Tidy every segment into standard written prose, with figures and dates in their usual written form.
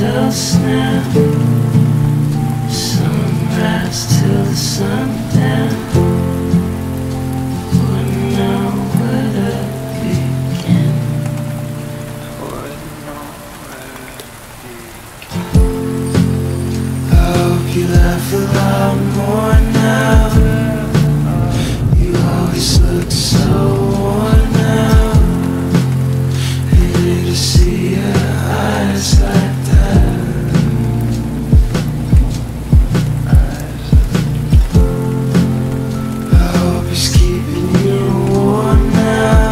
till snap, sunrise till the sundown. Wouldn't know where to begin. Wouldn't know where to begin. I hope you laugh a lot more now. You always looked so worn out. Hated to see your eyes like that. I hope he's keeping you warm now.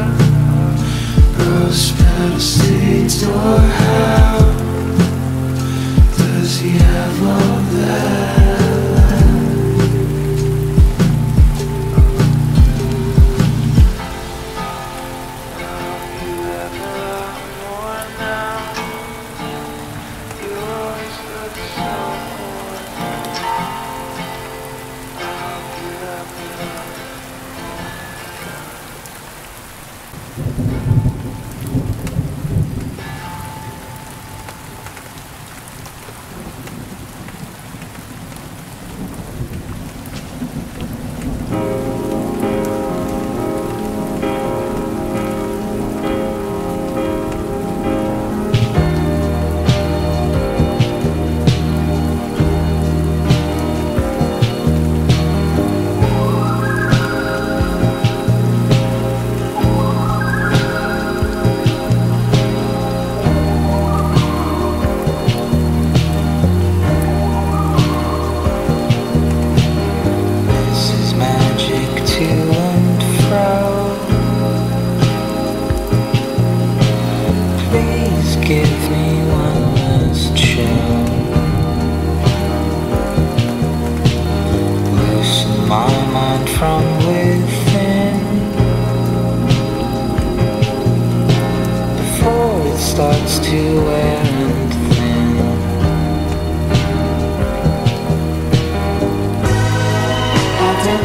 Rose petals to your door. How does he have all that? Give me one last show. Loosen my mind from within before it starts to wear and thin. I don't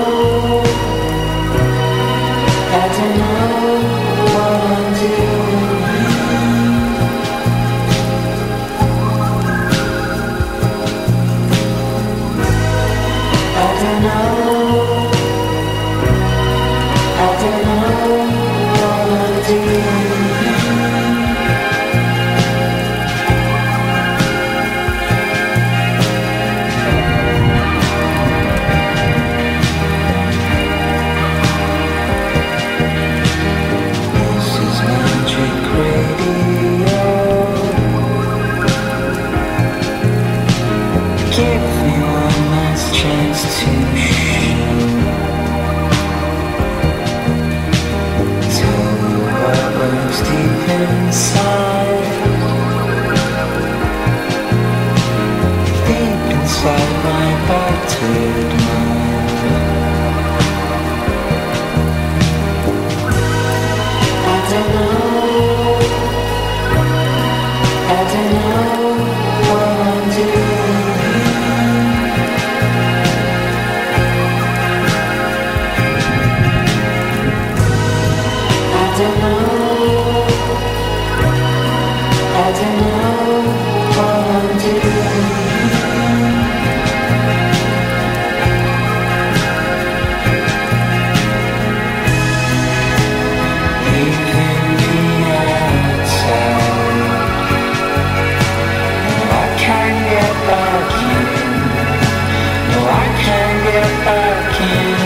know what I'm doing. I don't know what I'm doing. This is Magic Radio. Give me one last chance to deep inside my battered mind. I don't know what I'm doing. I don't know what I'm doing. Leaving me outside. No, I can't get back in. No, I can't get back in.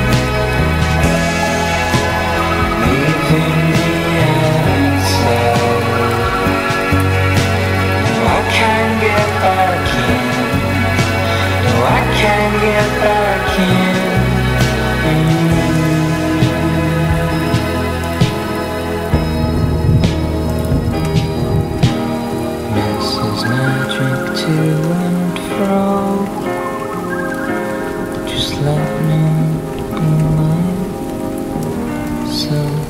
Leaving me outside. I can't get back in. No, I can't get back in. This is magic to and fro. Just let me be myself.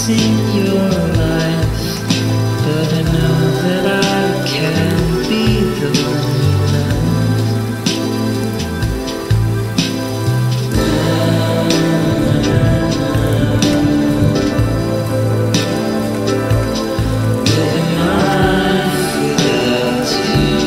in your life, but I know that I can't be the one you living my life without you.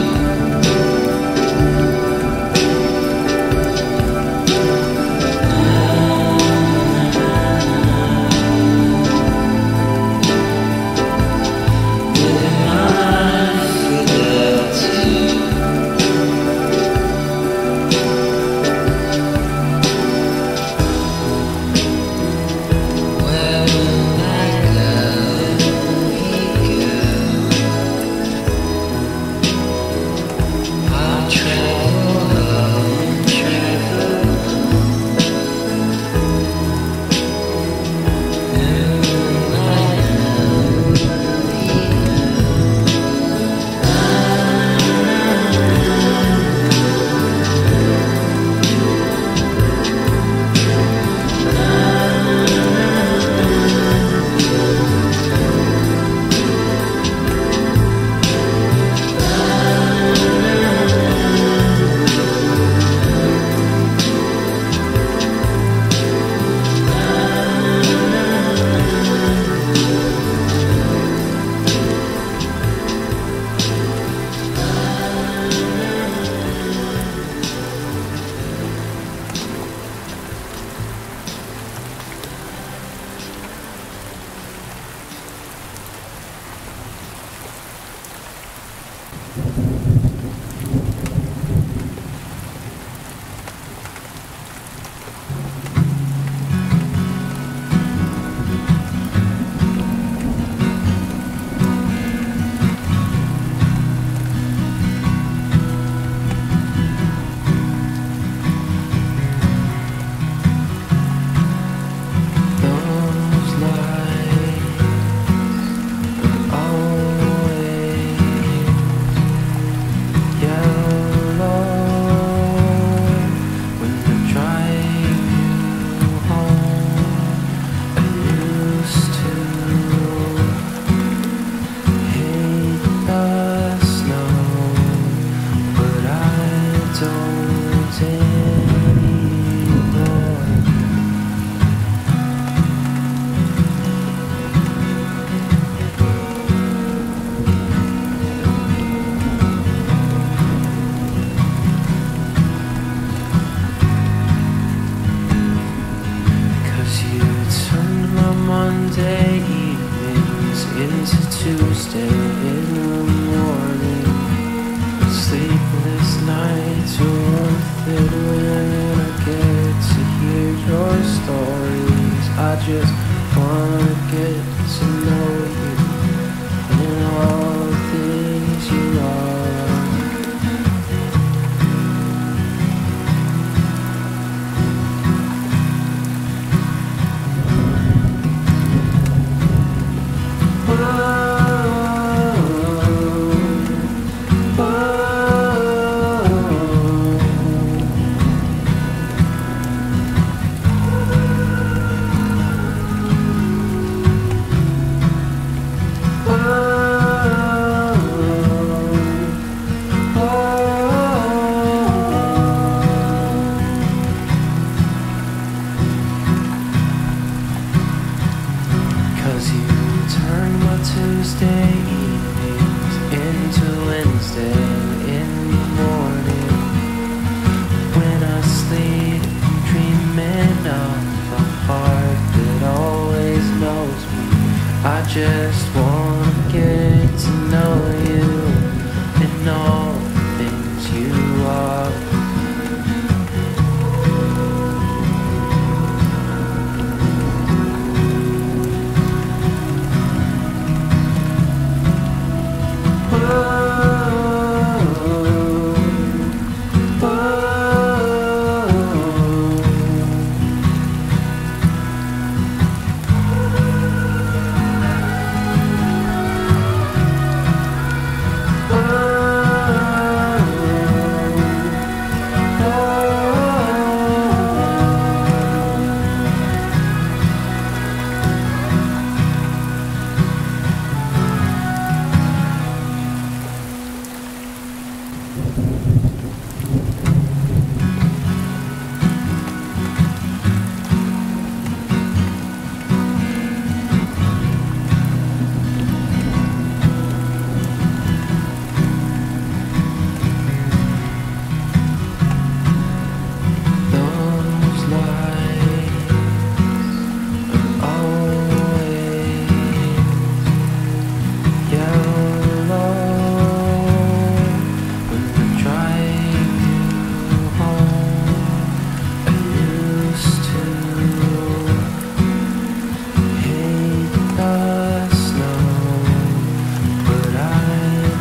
Tuesday in the morning, sleepless nights are worth it when I get to hear your stories. I just wanna get to know you and all the things you are. Tuesday evenings into Wednesday in the morning. When I sleep, dreaming of a heart that always knows me. I just wanna get to know you and all the things you are. Oh,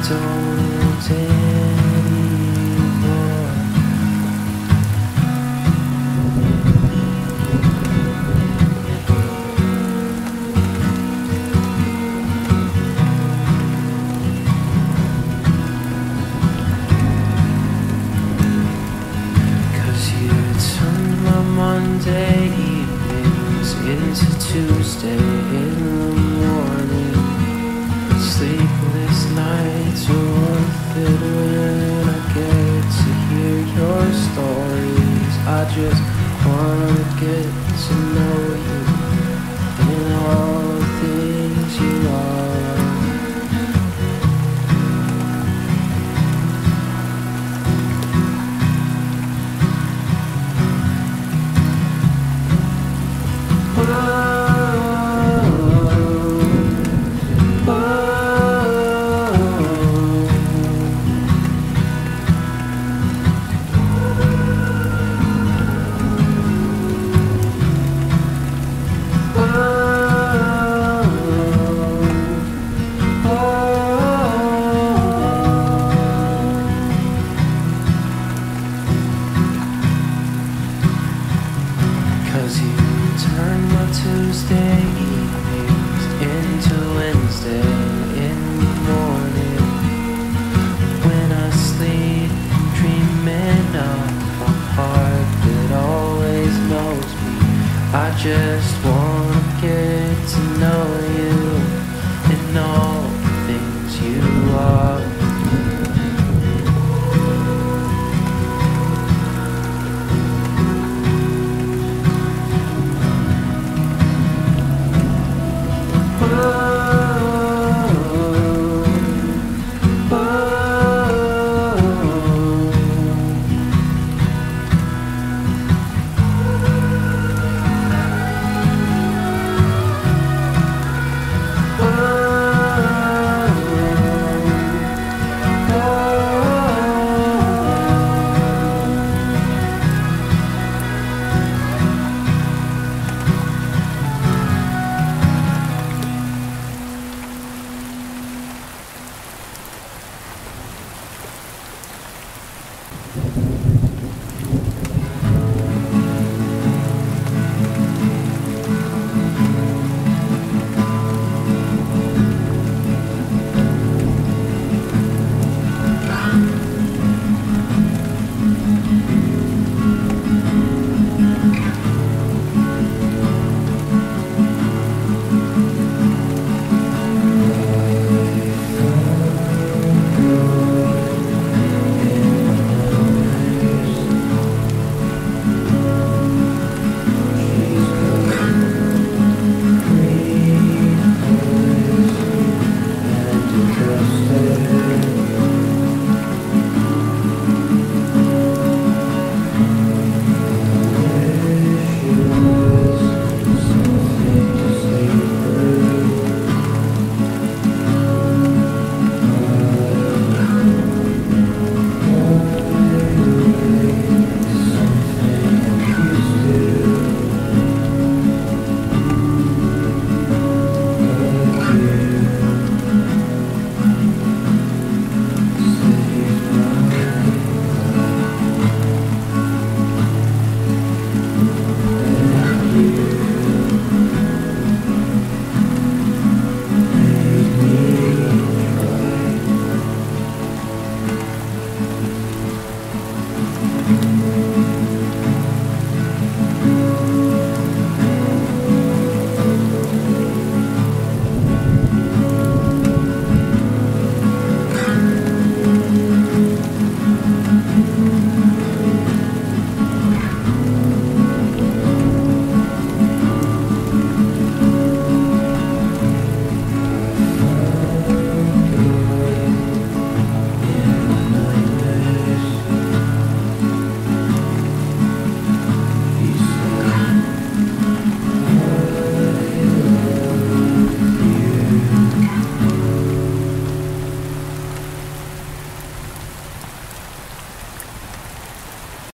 don't anymore. 'Cause you turned my Monday evenings into Tuesday in the morning. Sleepless nights are worth it when I get to hear your stories. I just wanna get to know you and all the things you are. 'Cause you turned my Tuesday evenings into Wednesday in the morning. When I sleep, dreaming of a heart that always knows me. I just